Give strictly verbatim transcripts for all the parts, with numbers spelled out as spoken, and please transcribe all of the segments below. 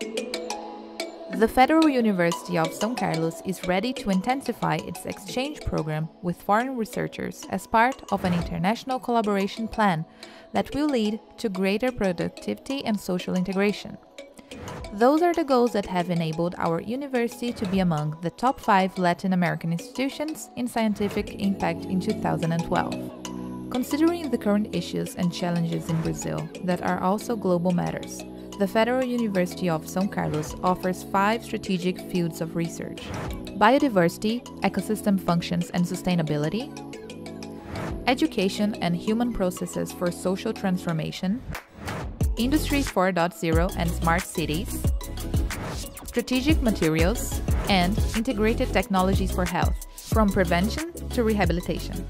The Federal University of São Carlos is ready to intensify its exchange program with foreign researchers as part of an international collaboration plan that will lead to greater productivity and social integration. Those are the goals that have enabled our university to be among the top five Latin American institutions in scientific impact in two thousand twelve. Considering the current issues and challenges in Brazil that are also global matters, the Federal University of São Carlos offers five strategic fields of research: biodiversity, ecosystem functions and sustainability, education and human processes for social transformation, Industry four point zero and smart cities, strategic materials, and integrated technologies for health, from prevention to rehabilitation.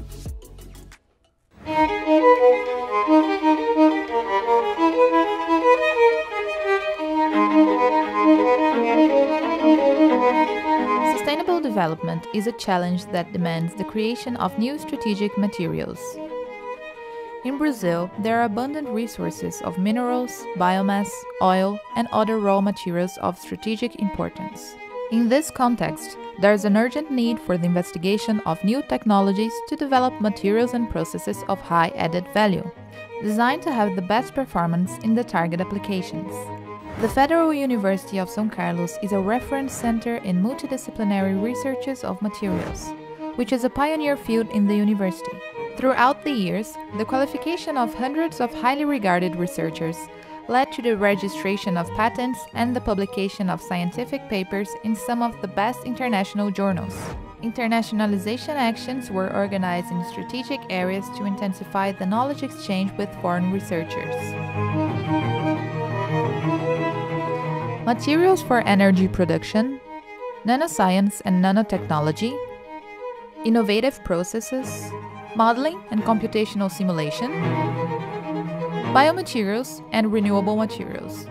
Sustainable development is a challenge that demands the creation of new strategic materials. In Brazil, there are abundant resources of minerals, biomass, oil, and other raw materials of strategic importance. In this context, there is an urgent need for the investigation of new technologies to develop materials and processes of high added value, designed to have the best performance in the target applications. The Federal University of São Carlos is a reference center in multidisciplinary researches of materials, which is a pioneer field in the university. Throughout the years, the qualification of hundreds of highly regarded researchers led to the registration of patents and the publication of scientific papers in some of the best international journals. Internationalization actions were organized in strategic areas to intensify the knowledge exchange with foreign researchers. Materials for energy production, nanoscience and nanotechnology, innovative processes, modeling and computational simulation, biomaterials and renewable materials.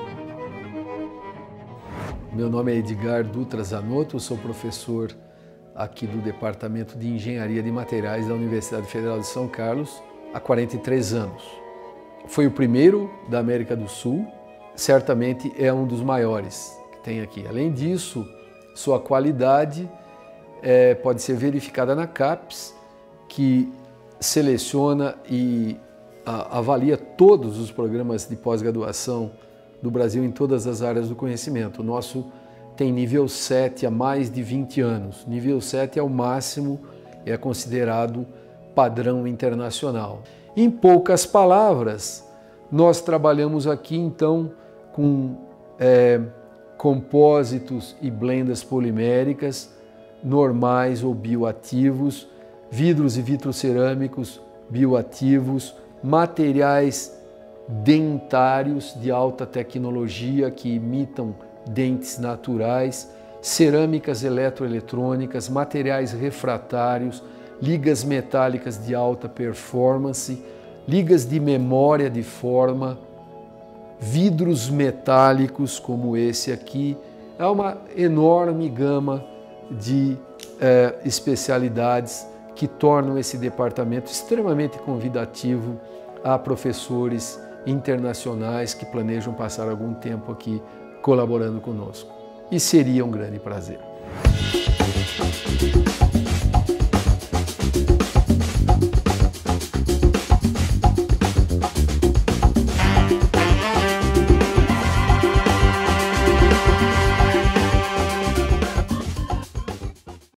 Meu nome é Edgar Dutra Zanotto, sou professor aqui do Departamento de Engenharia de Materiais da Universidade Federal de São Carlos há quarenta e três anos. Foi o primeiro da América do Sul, certamente é um dos maiores que tem aqui. Além disso, sua qualidade é, pode ser verificada na CAPES, que seleciona e a, avalia todos os programas de pós-graduação do Brasil em todas as áreas do conhecimento. O nosso tem nível sete há mais de vinte anos. Nível sete é o máximo, é considerado padrão internacional. Em poucas palavras, nós trabalhamos aqui então com é, compósitos e blendas poliméricas, normais ou bioativos, vidros e vitrocerâmicos bioativos, materiais dentários de alta tecnologia que imitam dentes naturais, cerâmicas eletroeletrônicas, materiais refratários, ligas metálicas de alta performance, ligas de memória de forma, vidros metálicos como esse aqui. É uma enorme gama de eh, especialidades que tornam esse departamento extremamente convidativo a professores internacionais que planejam passar algum tempo aqui colaborando conosco. E seria um grande prazer.